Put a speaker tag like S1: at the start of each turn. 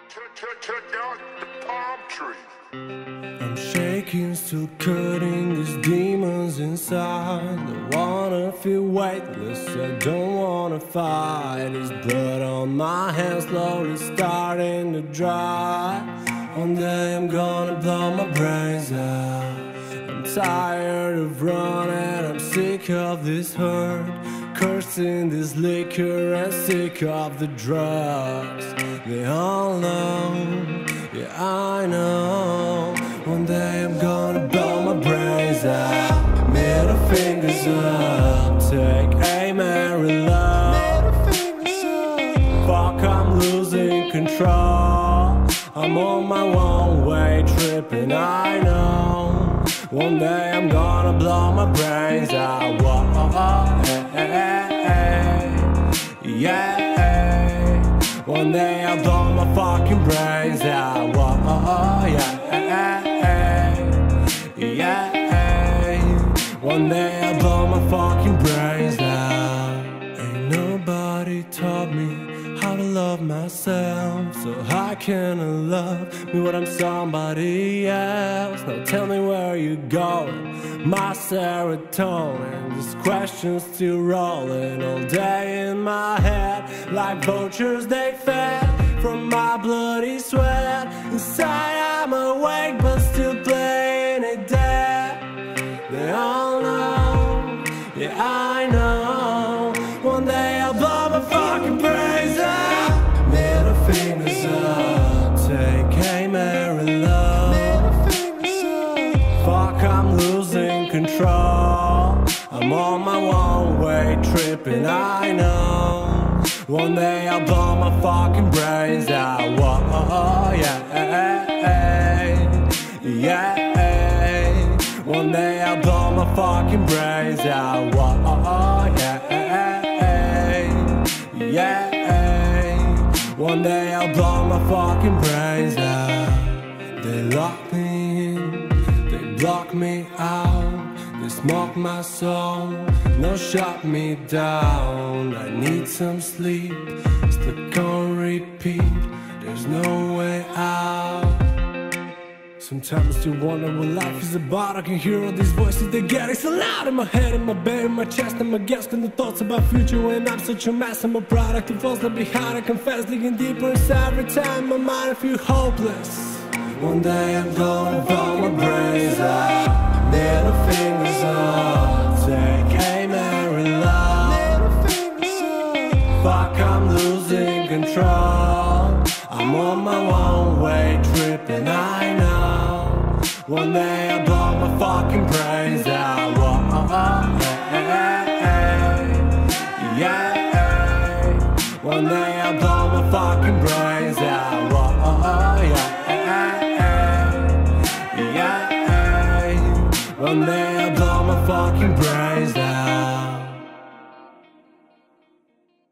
S1: Check out the palm tree.
S2: I'm shaking, still cutting these demons inside. I wanna feel weightless, I don't wanna fight. There's blood on my hands, slowly starting to dry. One day I'm gonna blow my brains out. I'm tired of running, I'm sick of this hurt, cursing this liquor and sick of the drugs. They all know, yeah I know. One day I'm gonna blow my brains out. Middle fingers up, take aim and reload. Fuck, I'm losing control. I'm on my one way tripping, I know. One day I'm gonna blow my brains out. Whoa, yeah. One day I'll blow my fucking brains out. Whoa, yeah. One day I'll blow my fucking brains out. Ain't nobody taught me how to love myself, so how can I love me when I'm somebody else? Now tell me where you going, my serotonin. This question's still rolling all day in my head. Like vultures they fed from my bloody sweat. Inside I'm awake but still playing it dead. They all know, yeah I know. One day I'll blow my fucking brains out. Middle fingers up, take aim and reload. Fuck, I'm losing control. I'm on my one way tripping, I know. One day I'll blow my fucking brains out. Whoa, yeah. One day I'll blow my fucking brains out. Whoa, yeah. One day I'll blow my fucking brains out. They lock me in, they block me out. They smoke my soul, no shut me down. I need some sleep, stuck on repeat. There's no way out. Sometimes I still wonder what life is about. I can hear all these voices, they're getting so loud. In my head, in my bed, in my chest, and my guess. And the thoughts about future when I'm such a mess. I'm a product of falls left behind. I confess, digging deeper inside every time my mind I feel hopeless. One day I'm gonna blow my brains out. Middle fingers up, take aim and reload. Fuck, I'm losing control. I'm on my one way tripping, I know. One day I'll blow my fucking brains out. Whoa, yeah. One day I'll blow my fucking brains out.